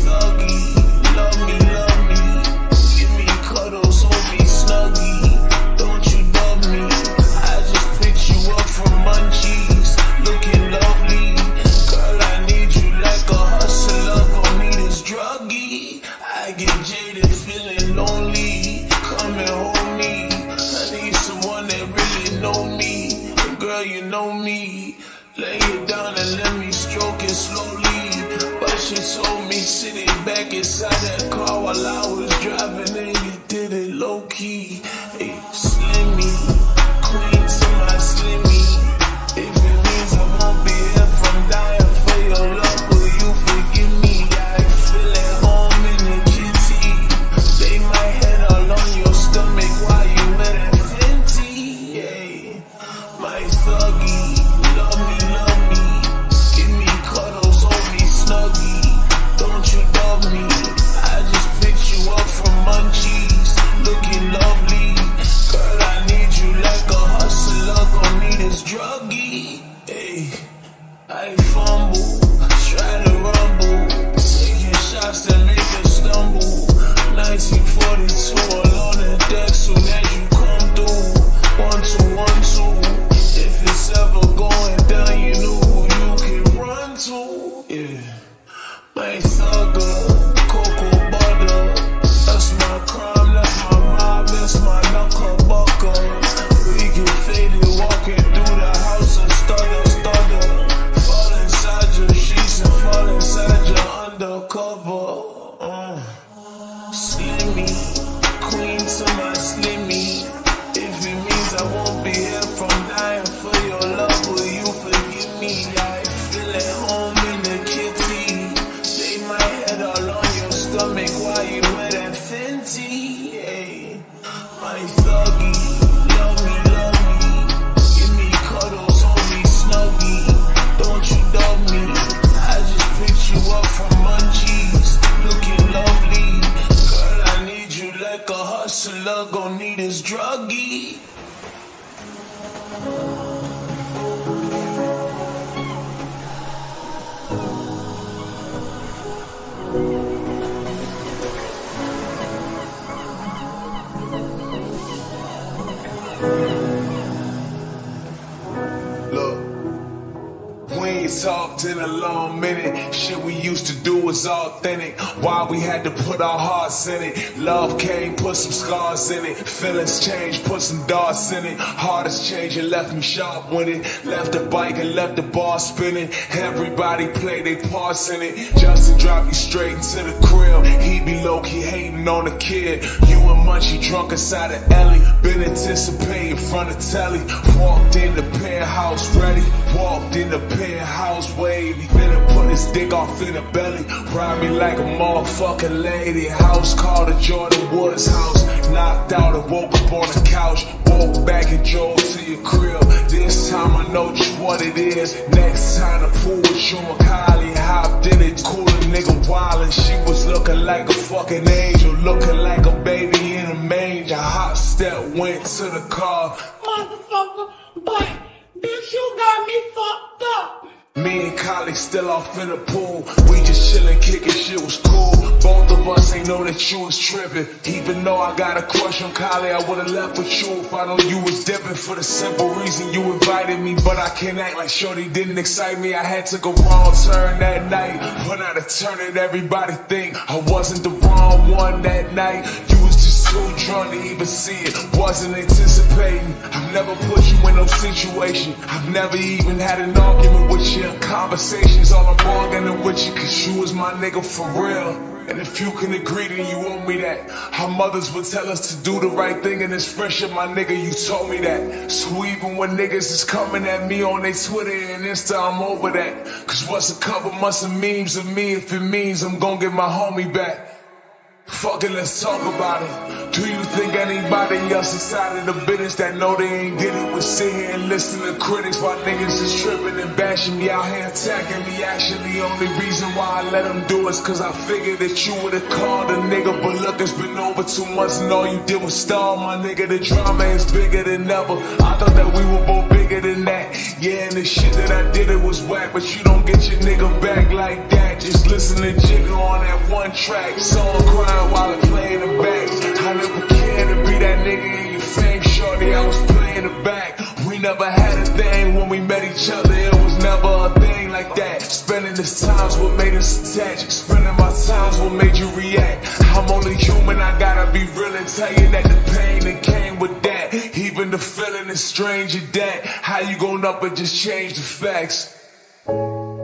thuggy, love me, give me cuddles, hold me snuggy. Don't you love me? I just picked you up from Munchies, looking lovely. Girl, I need you like a hustler, gon' need his druggy. I get jaded, feeling lonely, come and hold me. I need someone that really know me, and girl, you know me. Lay it down and let me stroke it slowly. But she told me sitting back inside that car while I was driving, and you did it low key. Hey, Slimmy, queen to my Slimmy. If it means I won't be here from dying for your love, will you forgive me? I feel at home in the kitty. Lay my head all on your stomach while you wear that Fenty. Yeah, my thuggy, love me, give me cuddles, hold me snuggy. Don't you love me? I just picked you up from Munchies, looking lovely. Girl, I need you like a hustler, gon' need his druggy. Hey, I fumble, try to rumble, taking shots that make us stumble. 1942, all on the deck, soon as you come through. 1, 2, 1, 2. If it's ever going down, you know who you can run to. Yeah, my thugger, cocoa butter. That's my crime, that's my mob, that's my knuckle bucker. We get faded, walking through the house and stutter. Fall inside your sheets and fall inside your undercover. Slimmy, queen to my Slimmy. If it means I won't be here from dying for your love, will you forgive me? I feel at home in the kitty. Lay my head all on your stomach while you wear that Fenty. Hey, my thuggy, love me, give me cuddles, hold me snuggy. Don't you love me? I just picked you up from Munchies, looking lovely. Girl, I need you like a hustler, gon' need his druggy. Look, we ain't talked in a long minute. Shit we used to do was authentic. Why we had to put our hearts in it. Love came, put some scars in it. Feelings changed, put some darts in it. Heart has changed and left me sharp with it. Left the bike and left the bar spinning. Everybody played their parts in it. Just to drop you straight into the crib. He be low-key hating on the kid. You and Munchie drunk inside the alley. Been anticipating in front of telly. Walked in the penthouse ready. Walked in the penthouse wavy. Finna put his dick off in the belly. Ride me like a motherfucking lady. House called the Jordan Woods house. Knocked out and woke up on the couch. Woke back and drove to your crib. This time I know just what it is. Next time the pool with you and Kylie. Hopped in it, cool a nigga wildin'. She was looking like a fucking angel. Looking like a baby in a manger. Hop step, went to the car. Motherfucker, but bitch, you got me fucked up. Me and Kylie still off in the pool. We just chillin', kickin', shit was cool. Both of us ain't know that you was trippin'. Even though I got a crush on Kylie, I would've left with you if I know you was dippin'. For the simple reason you invited me, but I can't act like shorty didn't excite me. I had took a wrong turn that night. But out of turn it, everybody think I wasn't the wrong one that night. You was just too drunk to even see it. Wasn't anticipating. I've never put you in no situation. I've never even had an argument with you. Conversations all I'm bargaining with you, cause you was my nigga for real. And if you can agree, then you owe me that. Our mothers would tell us to do the right thing in this friendship, my nigga, you told me that. So even when niggas is coming at me on their Twitter and Insta, I'm over that. Cause what's a couple months of memes of me if it means I'm gon' get my homie back? Fuck it, let's talk about it. Do you think anybody else inside of the business that know they ain't get it would sit here and listen to critics while niggas is tripping and bashing me out here attacking me? Actually, the only reason why I let them do is cause I figured that you would've called a nigga. But look, it's been over 2 months and all you did was stall, my nigga. The drama is bigger than ever. I thought that we were both bigger than that. Yeah, and the shit that I did, it was whack. But you don't get your nigga back like that. Just listen to Jigga on that one track. Someone crying while I play in the back. I never cared to be that nigga in your fame, shorty, I was playing the back. We never had a thing when we met each other, it was never a thing like that. Spending this time's what made us attach. Spending my time's what made you react. I'm only human, I gotta be real and tell you that the pain that came with that, even the feeling is strange at that. How you gon' up and just change the facts?